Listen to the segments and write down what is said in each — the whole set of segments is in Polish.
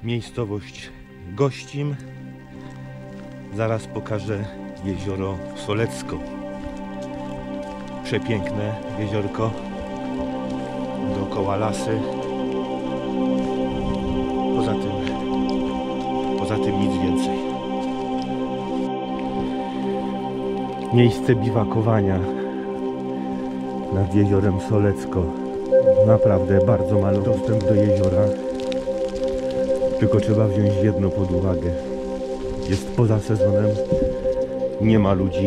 Miejscowość Gościm. Zaraz pokażę jezioro Solecko. Przepiękne jeziorko. Dookoła lasy. Poza tym nic więcej. Miejsce biwakowania nad jeziorem Solecko. Naprawdę bardzo mały dostęp do jeziora. Tylko trzeba wziąć jedno pod uwagę. Jest poza sezonem, nie ma ludzi,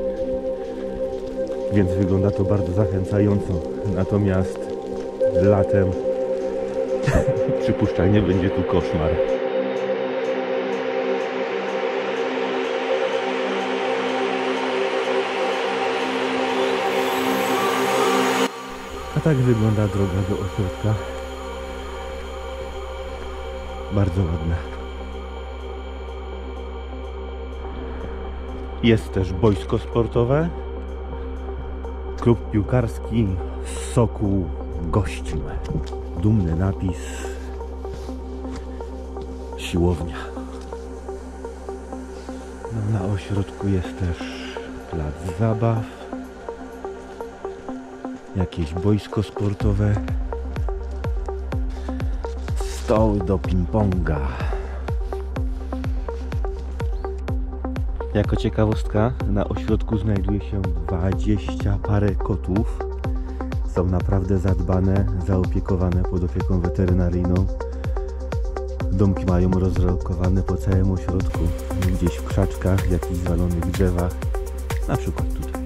więc wygląda to bardzo zachęcająco. Natomiast latem przypuszczalnie będzie tu koszmar. A tak wygląda droga do ośrodka. Bardzo ładna. Jest też boisko sportowe. Klub piłkarski Sokół Gościm. Dumny napis. Siłownia. No, na ośrodku jest też plac zabaw. Jakieś boisko sportowe. Stoły do ping-ponga. Jako ciekawostka, na ośrodku znajduje się 20 parę kotów. Są naprawdę zadbane, zaopiekowane pod opieką weterynaryjną. Domki mają rozlokowane po całym ośrodku, gdzieś w krzaczkach, jakichś zwalonych drzewach, na przykład tutaj.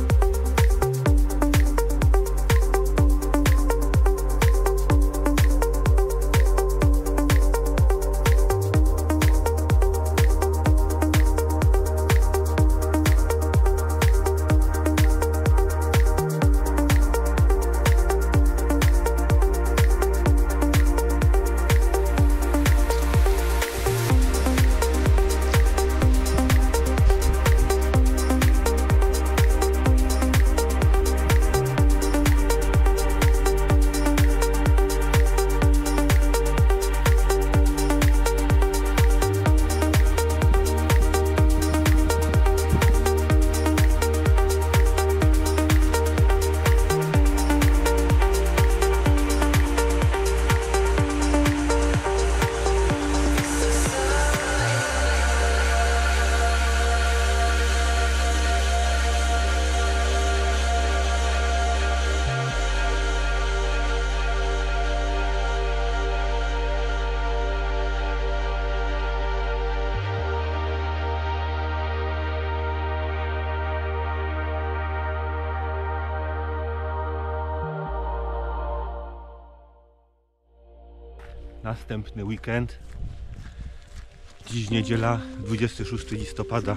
Następny weekend. Dziś niedziela, 26 listopada.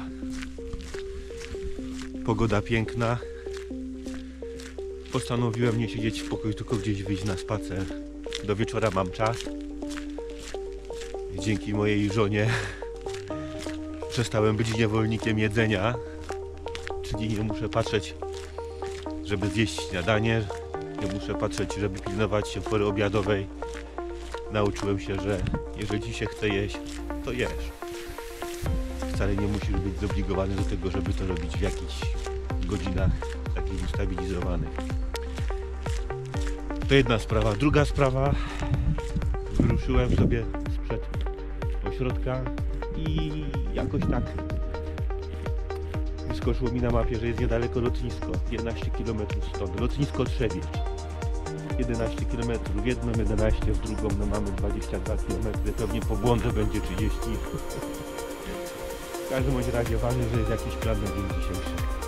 Pogoda piękna. Postanowiłem nie siedzieć w pokoju, tylko gdzieś wyjść na spacer. Do wieczora mam czas. Dzięki mojej żonie przestałem być niewolnikiem jedzenia. Czyli nie muszę patrzeć, żeby zjeść śniadanie. Nie muszę patrzeć, żeby pilnować się pory obiadowej. Nauczyłem się, że jeżeli się chce jeść, to jesz. Wcale nie musisz być zobligowany do tego, żeby to robić w jakichś godzinach takich ustabilizowanych. To jedna sprawa. Druga sprawa. Wyruszyłem sobie sprzed ośrodka i jakoś tak wyskoczyło mi na mapie, że jest niedaleko lotnisko. 11 km stąd. Lotnisko Trzebieć. 11 km w jedną, 11 w drugą, no mamy 22 km, pewnie po błądzie będzie 30. W każdym razie ważne, że jest jakiś plan na dzień dzisiejszy.